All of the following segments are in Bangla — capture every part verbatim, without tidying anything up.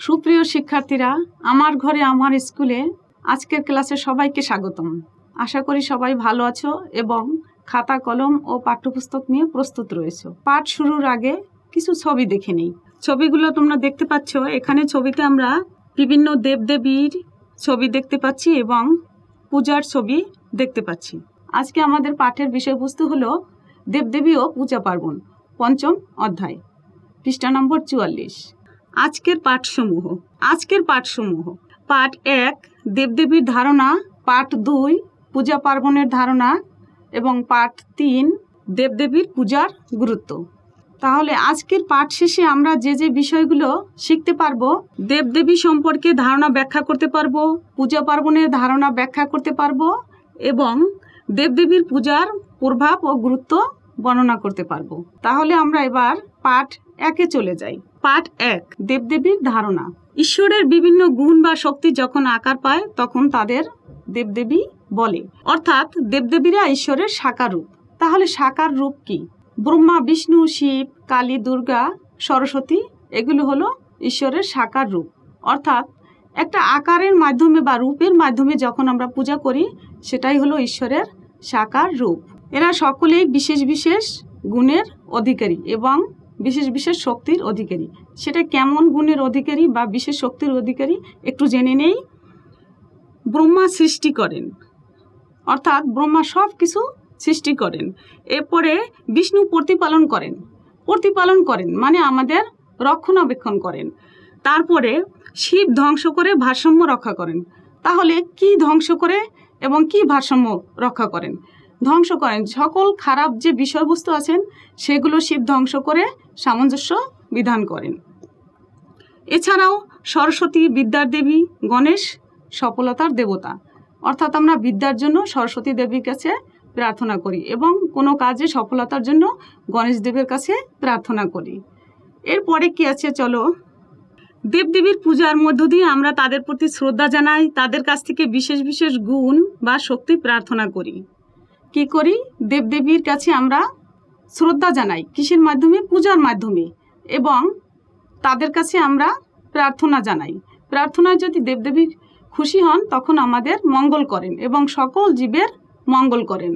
সুপ্রিয় শিক্ষার্থীরা, আমার ঘরে আমার স্কুলে আজকের ক্লাসে সবাইকে স্বাগতম। আশা করি সবাই ভালো আছো এবং খাতা কলম ও পাঠ্যপুস্তক নিয়ে প্রস্তুত রয়েছো। পাঠ শুরুর আগে কিছু ছবি দেখে নিই। ছবিগুলো তোমরা দেখতে পাচ্ছ। এখানে ছবিতে আমরা বিভিন্ন দেবদেবীর ছবি দেখতে পাচ্ছি এবং পূজার ছবি দেখতে পাচ্ছি। আজকে আমাদের পাঠের বিষয়বস্তু হলো দেবদেবী ও পূজা পার্বণ, পঞ্চম অধ্যায়, পৃষ্ঠা নম্বর চুয়াল্লিশ। আজকের পাঠসমূহ আজকের পাঠসমূহ পাঠ এক, দেবদেবীর ধারণা, পাঠ দুই, পূজা পার্বণের ধারণা এবং পাঠ তিন, দেবদেবীর পূজার গুরুত্ব। তাহলে আজকের পাঠ শেষে আমরা যে যে বিষয়গুলো শিখতে পারবো, দেবদেবী সম্পর্কে ধারণা ব্যাখ্যা করতে পারবো, পূজা পার্বণের ধারণা ব্যাখ্যা করতে পারবো এবং দেবদেবীর পূজার প্রভাব ও গুরুত্ব বর্ণনা করতে পারবো। তাহলে আমরা এবার পাঠ একে চলে যাই। পাঠ এক, দেবদেবীর ধারণা। ঈশ্বরের বিভিন্ন গুণ বা শক্তি যখন আকার পায় তখন তাদের দেবদেবী বলে, অর্থাৎ দেবদেবীরা ঈশ্বরের সাকার রূপ। তাহলে সাকার রূপ কি? ব্রহ্মা, বিষ্ণু, শিব, কালী, দুর্গা, সরস্বতী, এগুলো হলো ঈশ্বরের সাকার রূপ। অর্থাৎ একটা আকারের মাধ্যমে বা রূপের মাধ্যমে যখন আমরা পূজা করি সেটাই হলো ঈশ্বরের সাকার রূপ। এরা সকলেই বিশেষ বিশেষ গুণের অধিকারী এবং বিশেষ বিশেষ শক্তির অধিকারী। সেটা কেমন গুণের অধিকারী বা বিশেষ শক্তির অধিকারী একটু জেনে নেই। ব্রহ্মা সৃষ্টি করেন, অর্থাৎ ব্রহ্মা সব কিছু সৃষ্টি করেন। এরপরে বিষ্ণু প্রতিপালন করেন, প্রতিপালন করেন মানে আমাদের রক্ষণাবেক্ষণ করেন। তারপরে শিব ধ্বংস করে ভারসাম্য রক্ষা করেন। তাহলে কি ধ্বংস করে এবং কি ভারসাম্য রক্ষা করেন? ধ্বংস করেন সকল খারাপ যে বিষয়বস্তু আছেন সেগুলো শিব ধ্বংস করে সামঞ্জস্য বিধান করেন। এছাড়াও সরস্বতী বিদ্যার দেবী, গণেশ সফলতার দেবতা। অর্থাৎ আমরা বিদ্যার জন্য সরস্বতী দেবীর কাছে প্রার্থনা করি এবং কোনো কাজে সফলতার জন্য গণেশ দেবের কাছে প্রার্থনা করি। এরপরে কি আছে চলো। দেবদেবীর পূজার মধ্য দিয়ে আমরা তাদের প্রতি শ্রদ্ধা জানাই, তাদের কাছ থেকে বিশেষ বিশেষ গুণ বা শক্তি প্রার্থনা করি। কি করি? দেবদেবীর কাছে আমরা শ্রদ্ধা জানাই। কিসের মাধ্যমে? পূজার মাধ্যমে। এবং তাদের কাছে আমরা প্রার্থনা জানাই। প্রার্থনায় যদি দেবদেবী খুশি হন তখন আমাদের মঙ্গল করেন এবং সকল জীবের মঙ্গল করেন।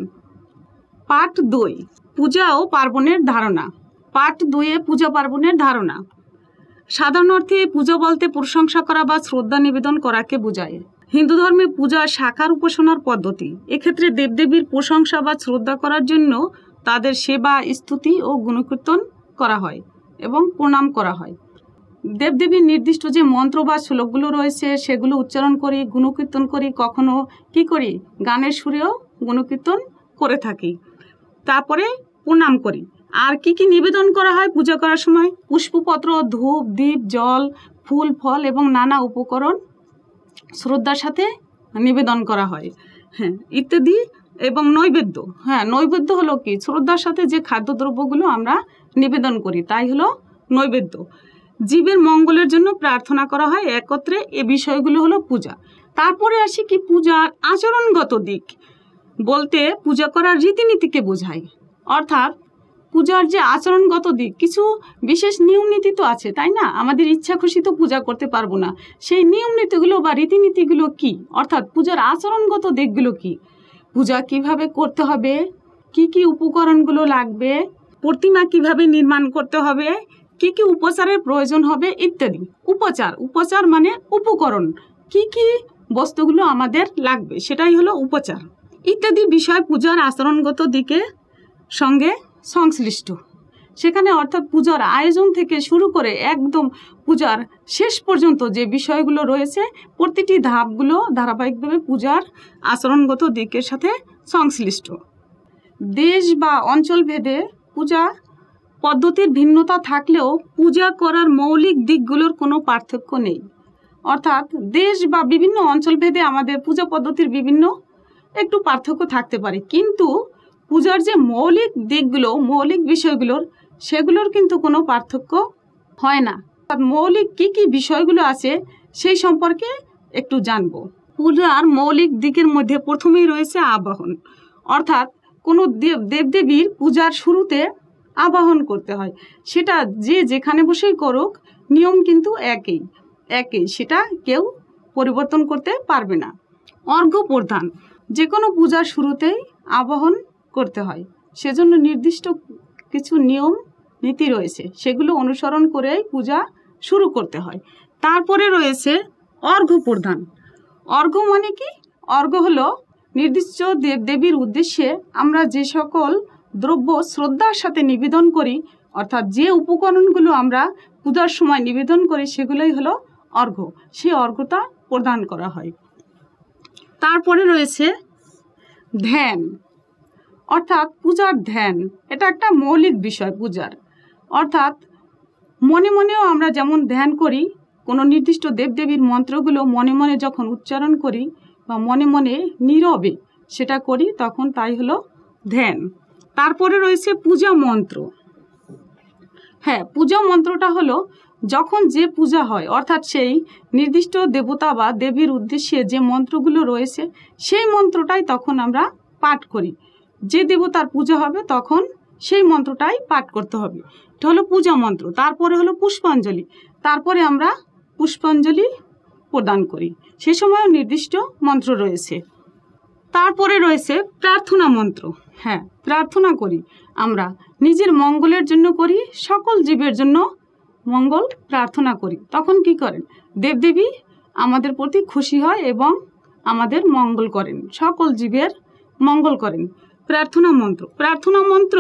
পাঠ দুই, পূজা ও পার্বণের ধারণা। পাঠ দুইয়ে পূজা পার্বণের ধারণা। সাধারণ অর্থে পূজা বলতে প্রশংসা করা বা শ্রদ্ধা নিবেদন করাকে বোঝায়। হিন্দু ধর্মে পূজা সাকার উপাসনার পদ্ধতি। এক্ষেত্রে দেবদেবীর প্রশংসা বা শ্রদ্ধা করার জন্য তাদের সেবা, স্তুতি ও গুণকীর্তন করা হয় এবং প্রণাম করা হয়। দেবদেবীর নির্দিষ্ট যে মন্ত্র বা শ্লোকগুলো রয়েছে সেগুলো উচ্চারণ করি, গুণকীর্তন করি, কখনো কি করি গানের সুরেও গুণকীর্তন করে থাকি। তারপরে প্রণাম করি। আর কি কি নিবেদন করা হয় পূজা করার সময়? পুষ্পপত্র, ধূপ, দীপ, জল, ফুল, ফল এবং নানা উপকরণ শ্রদ্ধার সাথে নিবেদন করা হয়, হ্যাঁ, ইত্যাদি। এবং নৈবেদ্য, হ্যাঁ, নৈবেদ্য হলো কি? শ্রদ্ধার সাথে যে খাদ্যদ্রব্যগুলো আমরা নিবেদন করি তাই হলো নৈবেদ্য। জীবের মঙ্গলের জন্য প্রার্থনা করা হয় একত্রে। এ বিষয়গুলো হলো পূজা। তারপরে আসি কি পূজার আচরণগত দিক বলতে পূজা করার রীতিনীতিকে বোঝায়। অর্থাৎ পূজার যে আচরণগত দিক, কিছু বিশেষ নিয়ম নীতি তো আছে, তাই না? আমাদের ইচ্ছা খুশি তো পূজা করতে পারবো না। সেই নিয়ম নীতিগুলো বা রীতিনীতিগুলো কি? অর্থাৎ পূজার আচরণগত দিকগুলো কি? পূজা কিভাবে করতে হবে, কি কি উপকরণগুলো লাগবে, প্রতিমা কিভাবে নির্মাণ করতে হবে, কি কি উপচারের প্রয়োজন হবে ইত্যাদি। উপচার, উপচার মানে উপকরণ, কি কি বস্তুগুলো আমাদের লাগবে সেটাই হলো উপচার ইত্যাদি বিষয় পূজার আচরণগত দিকের সঙ্গে সংশ্লিষ্ট। সেখানে অর্থাৎ পূজার আয়োজন থেকে শুরু করে একদম পূজার শেষ পর্যন্ত যে বিষয়গুলো রয়েছে প্রতিটি ধাপগুলো ধারাবাহিকভাবে পূজার আচরণগত দিকের সাথে সংশ্লিষ্ট। দেশ বা অঞ্চল ভেদে পূজা পদ্ধতির ভিন্নতা থাকলেও পূজা করার মৌলিক দিকগুলোর কোনো পার্থক্য নেই। অর্থাৎ দেশ বা বিভিন্ন অঞ্চল ভেদে আমাদের পূজা পদ্ধতির বিভিন্ন একটু পার্থক্য থাকতে পারে, কিন্তু পূজার যে মৌলিক দিকগুলো, মৌলিক বিষয়গুলোর, সেগুলোর কিন্তু কোনো পার্থক্য হয় না। মৌলিক কি কি বিষয়গুলো আছে সেই সম্পর্কে একটু জানব। পূজার মৌলিক দিকের মধ্যে প্রথমেই রয়েছে আবাহন। অর্থাৎ কোনো দেব দেবদেবীর পূজার শুরুতে আবাহন করতে হয়। সেটা যে যেখানে বসেই করুক নিয়ম কিন্তু একই। একই, সেটা কেউ পরিবর্তন করতে পারবে না। অর্ঘ্য প্রদান, যে কোনো পূজার শুরুতেই আবাহন করতে হয়, সেজন্য নির্দিষ্ট কিছু নিয়ম নীতি রয়েছে, সেগুলো অনুসরণ করেই পূজা শুরু করতে হয়। তারপরে রয়েছে অর্ঘ্য প্রদান। অর্ঘ্য মানে কি? অর্ঘ্য হলো নির্দিষ্ট দেবদেবীর উদ্দেশ্যে আমরা যে সকল দ্রব্য শ্রদ্ধার সাথে নিবেদন করি, অর্থাৎ যে উপকরণগুলো আমরা পূজার সময় নিবেদন করি সেগুলোই হলো অর্ঘ্য, সেই অর্ঘ্যটা প্রদান করা হয়। তারপরে রয়েছে ধ্যান, অর্থাৎ পূজার ধ্যান। এটা একটা মৌলিক বিষয় পূজার, অর্থাৎ মনে মনেও আমরা যেমন ধ্যান করি, কোনো নির্দিষ্ট দেবদেবীর মন্ত্রগুলো মনে মনে যখন উচ্চারণ করি বা মনে মনে নীরবে সেটা করি, তখন তাই হলো ধ্যান। তারপরে রয়েছে পূজা মন্ত্র। হ্যাঁ, পূজা মন্ত্রটা হলো যখন যে পূজা হয়, অর্থাৎ সেই নির্দিষ্ট দেবতা বা দেবীর উদ্দেশ্যে যে মন্ত্রগুলো রয়েছে সেই মন্ত্রটাই তখন আমরা পাঠ করি। যে দেবতার পূজা হবে তখন সেই মন্ত্রটাই পাঠ করতে হবে, এটা হলো পূজা মন্ত্র। তারপরে হলো পুষ্পাঞ্জলি, তারপরে আমরা পুষ্পাঞ্জলি প্রদান করি, সে সময়ও নির্দিষ্ট মন্ত্র রয়েছে। তারপরে রয়েছে প্রার্থনা মন্ত্র। হ্যাঁ, প্রার্থনা করি আমরা, নিজের মঙ্গলের জন্য করি, সকল জীবের জন্য মঙ্গল প্রার্থনা করি। তখন কি করেন? দেবদেবী আমাদের প্রতি খুশি হয় এবং আমাদের মঙ্গল করেন, সকল জীবের মঙ্গল করেন। প্রার্থনা মন্ত্র, প্রার্থনা মন্ত্র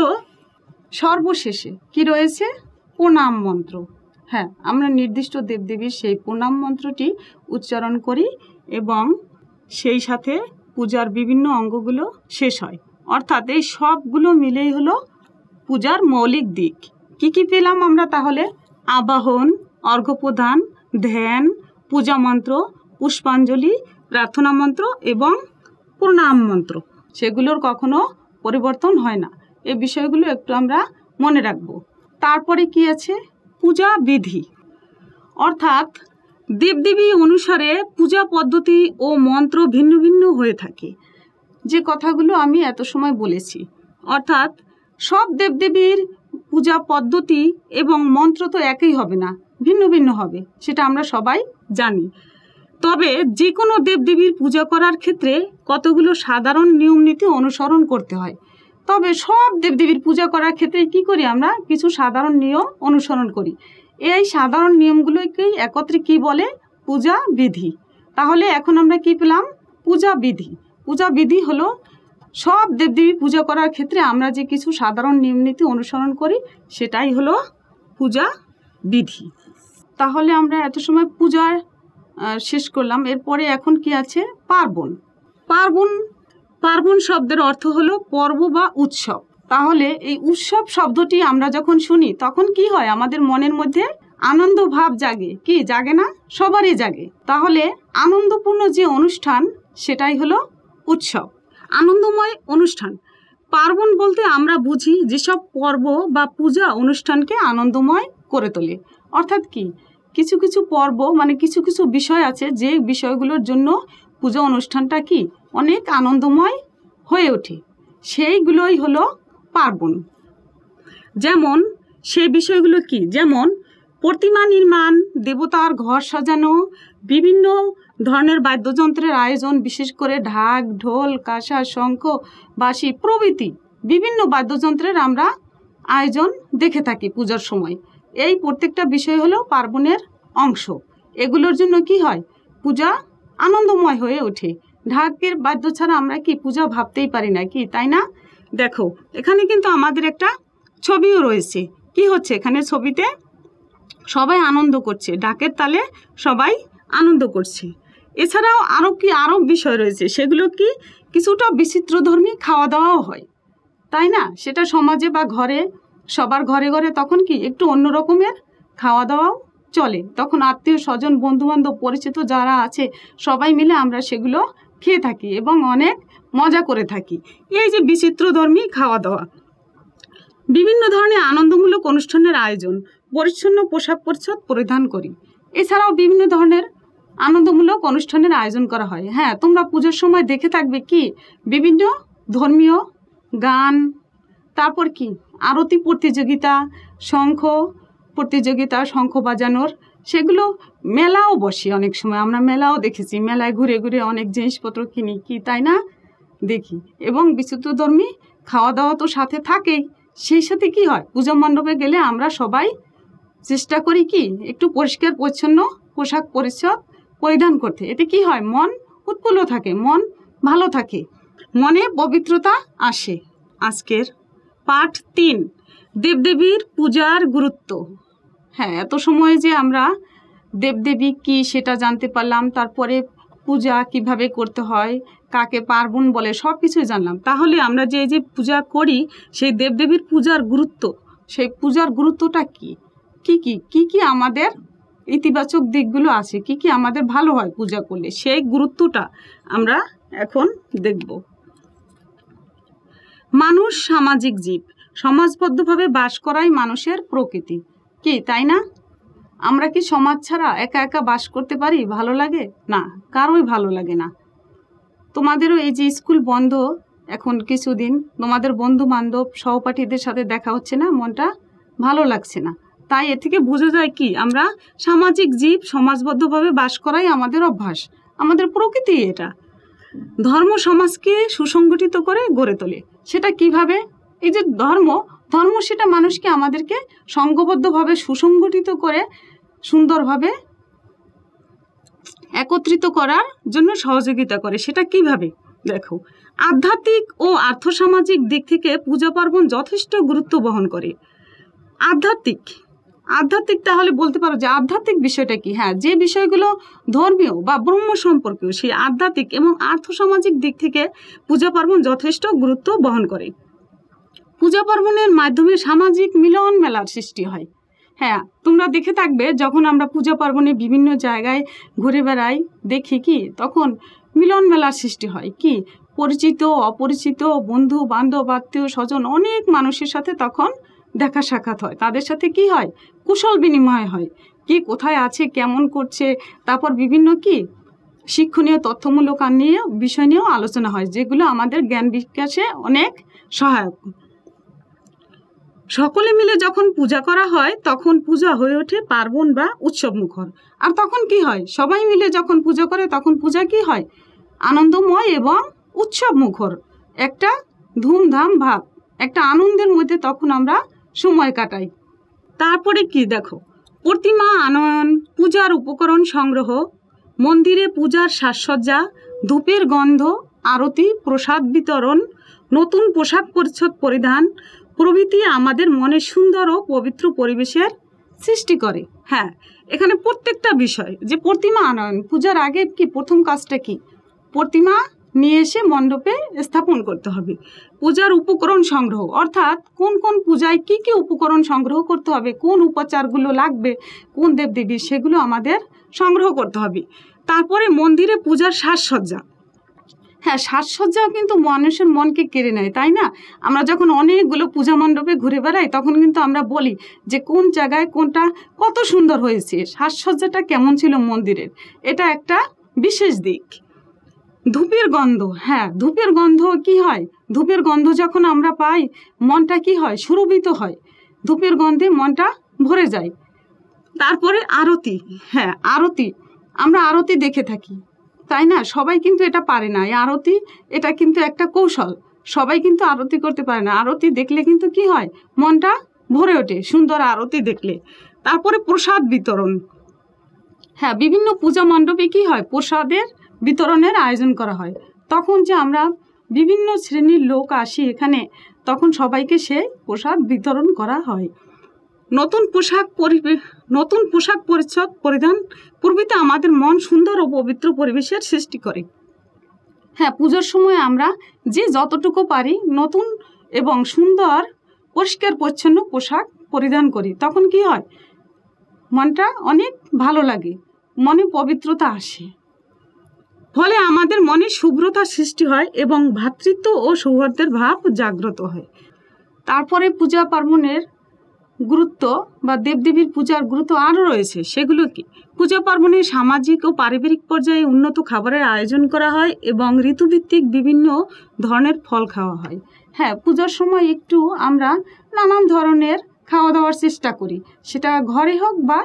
সর্বশেষে কি রয়েছে? প্রণাম মন্ত্র। হ্যাঁ, আমরা নির্দিষ্ট দেবদেবীর সেই প্রণাম মন্ত্রটি উচ্চারণ করি এবং সেই সাথে পূজার বিভিন্ন অঙ্গগুলো শেষ হয়। অর্থাৎ এই সবগুলো মিলেই হলো পূজার মৌলিক দিক। কি কি পেলাম আমরা তাহলে? আবাহন, অর্ঘ্য প্রদান, ধ্যান, পূজা মন্ত্র, পুষ্পাঞ্জলি, প্রার্থনা মন্ত্র এবং প্রণাম মন্ত্র। সেগুলোর কখনো পরিবর্তন হয় না, এই বিষয়গুলো একটু আমরা মনে রাখব। তারপরে কি আছে? পূজা বিধি, অর্থাৎ দেবদেবী অনুসারে পূজা পদ্ধতি ও মন্ত্র ভিন্ন ভিন্ন হয়ে থাকে, যে কথাগুলো আমি এত সময় বলেছি। অর্থাৎ সব দেবদেবীর পূজা পদ্ধতি এবং মন্ত্র তো একই হবে না, ভিন্ন ভিন্ন হবে, সেটা আমরা সবাই জানি। তবে যে কোনো দেবদেবীর পূজা করার ক্ষেত্রে কতগুলো সাধারণ নিয়ম নীতি অনুসরণ করতে হয়। তবে সব দেবদেবীর পূজা করার ক্ষেত্রে কি করি আমরা? কিছু সাধারণ নিয়ম অনুসরণ করি। এই সাধারণ নিয়মগুলোকেই একত্রে কি বলে? পূজা বিধি। তাহলে এখন আমরা কি পেলাম? পূজা বিধি। পূজা বিধি হলো সব দেবদেবী পূজা করার ক্ষেত্রে আমরা যে কিছু সাধারণ নিয়ম নীতি অনুসরণ করি, সেটাই হলো পূজা বিধি। তাহলে আমরা এত সময় পূজার শেষ করলাম। এরপরে এখন কি আছে? পার্বণ। পার্বণ পার্বণ শব্দের অর্থ হলো পর্ব বা উৎসব। তাহলে এই উৎসব শব্দটি আমরা যখন শুনি তখন কি হয়? আমাদের মনের মধ্যে আনন্দ ভাব জাগে, কি জাগে না? সবারই জাগে। তাহলে আনন্দপূর্ণ যে অনুষ্ঠান সেটাই হলো উৎসব, আনন্দময় অনুষ্ঠান। পার্বণ বলতে আমরা বুঝি যেসব পর্ব বা পূজা অনুষ্ঠানকে আনন্দময় করে তোলে। অর্থাৎ কি? কিছু কিছু পর্ব মানে কিছু কিছু বিষয় আছে যে বিষয়গুলোর জন্য পূজা অনুষ্ঠানটা কি অনেক আনন্দময় হয়ে ওঠে, সেইগুলোই হলো পার্বণ। যেমন সেই বিষয়গুলো কি? যেমন প্রতিমা নির্মাণ, দেবতার ঘর সাজানো, বিভিন্ন ধরনের বাদ্যযন্ত্রের আয়োজন, বিশেষ করে ঢাক, ঢোল, কাঁসা, শঙ্খ, বাঁশি প্রভৃতি বিভিন্ন বাদ্যযন্ত্রের আমরা আয়োজন দেখে থাকি পূজার সময়। এই প্রত্যেকটা বিষয় হলো পার্বণের অংশ। এগুলোর জন্য কি হয়? পূজা আনন্দময় হয়ে ওঠে। ঢাকের বাদ্য ছাড়া আমরা কি পূজা ভাবতেই পারি না, কি তাই না? দেখো এখানে কিন্তু আমাদের একটা ছবিও রয়েছে। কি হচ্ছে এখানে? ছবিতে সবাই আনন্দ করছে, ঢাকের তালে সবাই আনন্দ করছে। এছাড়াও আরও কি আরও বিষয় রয়েছে, সেগুলো কি? কিছুটা বিচিত্রধর্মী খাওয়া দাওয়াও হয়, তাই না? সেটা সমাজে বা ঘরে, সবার ঘরে ঘরে তখন কি একটু অন্য রকমের খাওয়া দাওয়াও চলে। তখন আত্মীয় স্বজন, বন্ধুবান্ধব, পরিচিত যারা আছে সবাই মিলে আমরা সেগুলো খেয়ে থাকি এবং অনেক মজা করে থাকি। এই যে বিচিত্রধর্মী খাওয়া দাওয়া, বিভিন্ন ধরনের আনন্দমূলক অনুষ্ঠানের আয়োজন, পরিচ্ছন্ন পোশাক পরিচ্ছদ পরিধান করি। এছাড়াও বিভিন্ন ধরনের আনন্দমূলক অনুষ্ঠানের আয়োজন করা হয়। হ্যাঁ, তোমরা পুজোর সময় দেখে থাকবে কি বিভিন্ন ধর্মীয় গান, তারপর কি আরতি প্রতিযোগিতা, শঙ্খ প্রতিযোগিতা, শঙ্খ বাজানোর, সেগুলো মেলাও বসে, অনেক সময় আমরা মেলাও দেখেছি, মেলায় ঘুরে ঘুরে অনেক জিনিসপত্র কিনি, কি তাই না, দেখি। এবং বিশুদ্ধধর্মী খাওয়া দাওয়া তো সাথে থাকেই, সেই সাথে কি হয়, পূজা মণ্ডপে গেলে আমরা সবাই চেষ্টা করি কি একটু পরিষ্কার পরিচ্ছন্ন পোশাক পরিচ্ছদ পরিধান করতে। এতে কি হয়, মন উৎফুল্ল থাকে, মন ভালো থাকে, মনে পবিত্রতা আসে। আজকের পাঠ তিন, দেবদেবীর পূজার গুরুত্ব। হ্যাঁ, এত সময় যে আমরা দেবদেবী কি সেটা জানতে পারলাম, তারপরে পূজা কিভাবে করতে হয়, কাকে পার্বণ বলে, সব কিছুই জানলাম। তাহলে আমরা যে যে পূজা করি সেই দেবদেবীর পূজার গুরুত্ব, সেই পূজার গুরুত্বটা কি কি কি কি কি আমাদের ইতিবাচক দিকগুলো আছে, কি কি আমাদের ভালো হয় পূজা করলে, সেই গুরুত্বটা আমরা এখন দেখব। মানুষ সামাজিক জীব, সমাজবদ্ধভাবে বাস করাই মানুষের প্রকৃতি, কি তাই না? আমরা কি সমাজ ছাড়া একা একা বাস করতে পারি? ভালো লাগে না, কারোই ভালো লাগে না। তোমাদেরও এই যে স্কুল বন্ধ এখন কিছুদিন, তোমাদের বন্ধু বান্ধব সহপাঠীদের সাথে দেখা হচ্ছে না, মনটা ভালো লাগছে না। তাই এ থেকে বোঝা যায় কি আমরা সামাজিক জীব, সমাজবদ্ধভাবে বাস করাই আমাদের অভ্যাস, আমাদের প্রকৃতি। এটা ধর্ম সমাজকে সুসংগঠিত করে গড়ে তোলে। সেটা কিভাবে? এই যে ধর্ম ধর্ম সেটা মানুষকে, আমাদেরকে সংঘবদ্ধভাবে সুসংগঠিত করে সুন্দরভাবে একত্রিত করার জন্য সহযোগিতা করে। সেটা কিভাবে দেখো, আধ্যাত্মিক ও আর্থসামাজিক দিক থেকে পূজা পার্বণ যথেষ্ট গুরুত্ব বহন করে। আধ্যাত্মিক আধ্যাত্মিক তাহলে বলতে পারো যে আধ্যাত্মিক বিষয়টা কি? হ্যাঁ, যে বিষয়গুলো ধর্মীয় বা ব্রহ্ম সম্পর্কীয়, সেই আধ্যাত্মিক এবং আর্থসামাজিক দিক থেকে পূজা পার্বণ যথেষ্ট গুরুত্ব বহন করে। পূজা পার্বণের মাধ্যমে সামাজিক মিলন মেলার সৃষ্টি হয়। হ্যাঁ, তোমরা দেখে থাকবে যখন আমরা পূজা পার্বণে বিভিন্ন জায়গায় ঘুরে বেড়াই, দেখি কি তখন মিলন মেলার সৃষ্টি হয়। কি পরিচিত অপরিচিত বন্ধু বান্ধব আত্মীয় স্বজন অনেক মানুষের সাথে তখন দেখা সাক্ষাৎ হয়, তাদের সাথে কি হয়, কুশল বিনিময় হয়, কি কোথায় আছে, কেমন করছে, তারপর বিভিন্ন কি শিক্ষণীয় তথ্যমূলক নিয়ে বিষয় নিয়েও আলোচনা হয়, যেগুলো আমাদের জ্ঞান বিকাশে অনেক সহায়ক। সকলে মিলে যখন পূজা করা হয় তখন পূজা হয়ে ওঠে পার্বণ বা উৎসব মুখর। আর তখন কি হয়, সবাই মিলে যখন পূজা করে তখন পূজা কি হয়, আনন্দময় এবং উৎসব মুখর, একটা ধুমধাম ভাব, একটা আনন্দের মধ্যে তখন আমরা সময় কাটাই। তারপরে কি দেখো, প্রতিমা আনয়ন, পূজার উপকরণ সংগ্রহ, মন্দিরে পূজার সাজসজ্জা, ধূপের গন্ধ, আরতি, প্রসাদ বিতরণ, নতুন পোশাক পরিচ্ছদ পরিধান প্রভৃতি আমাদের মনে সুন্দর ও পবিত্র পরিবেশের সৃষ্টি করে। হ্যাঁ, এখানে প্রত্যেকটা বিষয় যে প্রতিমা আনয়ন, পূজার আগে কি প্রথম কাজটা কি, প্রতিমা নিয়ে এসে মণ্ডপে স্থাপন করতে হবে। পূজার উপকরণ সংগ্রহ, অর্থাৎ কোন কোন পূজায় কি কি উপকরণ সংগ্রহ করতে হবে, কোন উপাচারগুলো লাগবে কোন দেবদেবীর, সেগুলো আমাদের সংগ্রহ করতে হবে। তারপরে মন্দিরে পূজার সাজসজ্জা। হ্যাঁ, সাজসজ্জাও কিন্তু মানুষের মনকে কেড়ে নেয়, তাই না? আমরা যখন অনেকগুলো পূজা মণ্ডপে ঘুরে বেড়াই তখন কিন্তু আমরা বলি যে কোন জায়গায় কোনটা কত সুন্দর হয়েছে, সাজসজ্জাটা কেমন ছিল মন্দিরের, এটা একটা বিশেষ দিক। ধূপের গন্ধ, হ্যাঁ ধূপের গন্ধ কি হয়, ধূপের গন্ধ যখন আমরা পাই মনটা কি হয়, সুরভিত হয়, ধূপের গন্ধে মনটা ভরে যায়। তারপরে আরতি, হ্যাঁ আরতি, আমরা আরতি দেখে থাকি, তাই না? সবাই কিন্তু এটা পারে না, এই আরতি এটা কিন্তু একটা কৌশল, সবাই কিন্তু আরতি করতে পারে না। আরতি দেখলে কিন্তু কি হয়, মনটা ভরে ওঠে সুন্দর আরতি দেখলে। তারপরে প্রসাদ বিতরণ, হ্যাঁ বিভিন্ন পূজা মণ্ডপে কি হয়, প্রসাদের বিতরণের আয়োজন করা হয়। তখন যে আমরা বিভিন্ন শ্রেণীর লোক আসি এখানে, তখন সবাইকে সেই প্রসাদ বিতরণ করা হয়। নতুন পোশাক পরিবে নতুন পোশাক পরিচ্ছদ পরিধান প্রভৃতি আমাদের মন সুন্দর ও পবিত্র পরিবেশের সৃষ্টি করে। হ্যাঁ, পূজার সময় আমরা যে যতটুকু পারি নতুন এবং সুন্দর পরিষ্কার পরিচ্ছন্ন পোশাক পরিধান করি, তখন কি হয়, মনটা অনেক ভালো লাগে, মনে পবিত্রতা আসে, ফলে আমাদের মনে শুভ্রতা সৃষ্টি হয় এবং ভ্রাতৃত্ব ও সৌহার্দ্যের ভাব জাগ্রত হয়। তারপরে পূজা পার্বণের গুরুত্ব বা দেবদেবীর পূজার গুরুত্ব আরও রয়েছে, সেগুলো কি, পূজা পার্বণে সামাজিক ও পারিবারিক পর্যায়ে উন্নত খাবারের আয়োজন করা হয় এবং ঋতুভিত্তিক বিভিন্ন ধরনের ফল খাওয়া হয়। হ্যাঁ, পূজার সময় একটু আমরা নানান ধরনের খাওয়া দাওয়ার চেষ্টা করি, সেটা ঘরে হোক বা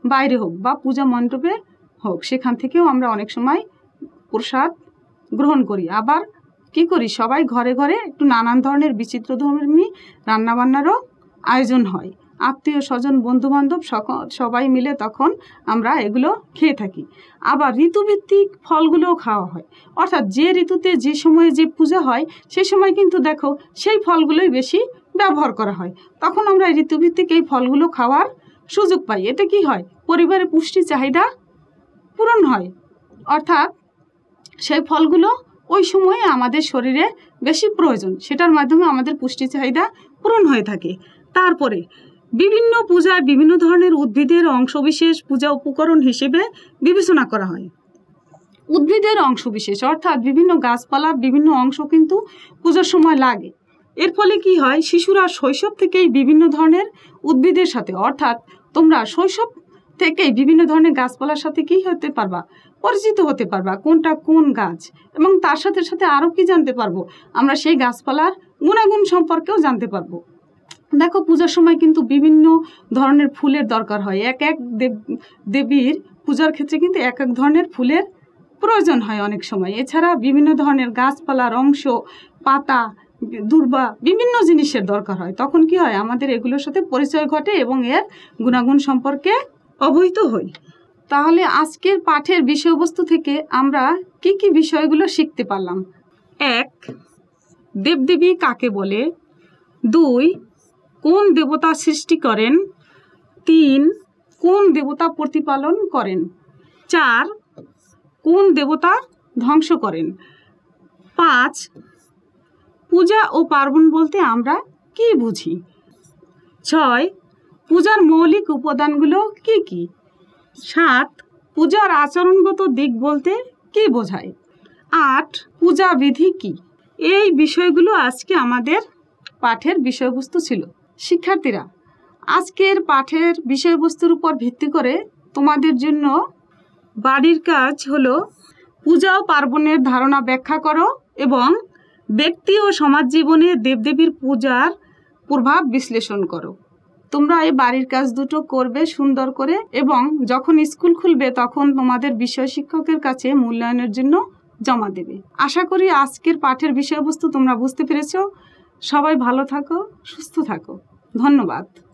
বাইরে হোক বা পূজা মণ্ডপে হোক, সেখান থেকেও আমরা অনেক সময় প্রসাদ গ্রহণ করি। আবার কি করি, সবাই ঘরে ঘরে একটু নানান ধরনের বিচিত্র ধর্মী রান্নাবান্নারও আয়োজন হয়। আত্মীয় স্বজন বন্ধুবান্ধব সকল সবাই মিলে তখন আমরা এগুলো খেয়ে থাকি। আবার ঋতুভিত্তিক ফলগুলোও খাওয়া হয়, অর্থাৎ যে ঋতুতে যে সময়ে যে পূজা হয় সেই সময় কিন্তু দেখো সেই ফলগুলোই বেশি ব্যবহার করা হয়। তখন আমরা ঋতুভিত্তিক এই ফলগুলো খাওয়ার সুযোগ পাই। এতে কি হয়, পরিবারের পুষ্টি চাহিদা পূরণ হয়, অর্থাৎ সেই ফলগুলো ওই সময়ে আমাদের শরীরে বেশি প্রয়োজন, সেটার মাধ্যমে আমাদের পুষ্টি চাহিদা পূরণ হয়ে থাকে। তারপরে বিভিন্ন পূজায় বিভিন্ন ধরনের উদ্ভিদের অংশবিশেষ পূজা উপকরণ হিসেবে বিবেচনা করা হয়। উদ্ভিদের অংশবিশেষ অর্থাৎ বিভিন্ন গাছপালা বিভিন্ন অংশ কিন্তু পূজার সময় লাগে। এর ফলে কি হয়, শিশুরা শৈশব থেকেই বিভিন্ন ধরনের উদ্ভিদের সাথে, অর্থাৎ তোমরা শৈশব থেকেই বিভিন্ন ধরনের গাছপালার সাথে কি হতে পারবা, পরিচিত হতে পারবা, কোনটা কোন গাছ, এবং তার সাথে সাথে আরও কি জানতে পারবো, আমরা সেই গাছপালার গুণাগুণ সম্পর্কেও জানতে পারবো। দেখো পূজার সময় কিন্তু বিভিন্ন ধরনের ফুলের দরকার হয়। এক এক দেব দেবীর পূজার ক্ষেত্রে কিন্তু এক এক ধরনের ফুলের প্রয়োজন হয় অনেক সময়। এছাড়া বিভিন্ন ধরনের গাছপালার অংশ, পাতা, দূর্বা বিভিন্ন জিনিসের দরকার হয়। তখন কি হয়, আমাদের এগুলোর সাথে পরিচয় ঘটে এবং এর গুণাগুণ সম্পর্কে অবহিত হই। তাহলে আজকের পাঠের বিষয়বস্তু থেকে আমরা কি কি বিষয়গুলো শিখতে পারলাম? এক, দেবদেবী কাকে বলে? দুই, কোন দেবতা সৃষ্টি করেন? তিন, কোন দেবতা প্রতিপালন করেন? চার, কোন দেবতা ধ্বংস করেন? পাঁচ, পূজা ও পার্বণ বলতে আমরা কি বুঝি? ছয়, পূজার মৌলিক উপাদানগুলো কি কি? সাত, পূজার আচরণগত দিক বলতে কি বোঝায়? আট, পূজা বিধি কি? এই বিষয়গুলো আজকে আমাদের পাঠের বিষয়বস্তু ছিল। শিক্ষার্থীরা, আজকের পাঠের বিষয়বস্তুর উপর ভিত্তি করে তোমাদের জন্য বাড়ির কাজ হলো পূজা ও পার্বণের ধারণা ব্যাখ্যা করো এবং ব্যক্তি ও সমাজ জীবনে দেবদেবীর পূজার প্রভাব বিশ্লেষণ করো। তোমরা এই বাড়ির কাজ দুটো করবে সুন্দর করে, এবং যখন স্কুল খুলবে তখন তোমাদের বিষয় শিক্ষকের কাছে মূল্যায়নের জন্য জমা দেবে। আশা করি আজকের পাঠের বিষয়বস্তু তোমরা বুঝতে পেরেছো। সবাই ভালো থাকো, সুস্থ থাকো। ধন্যবাদ।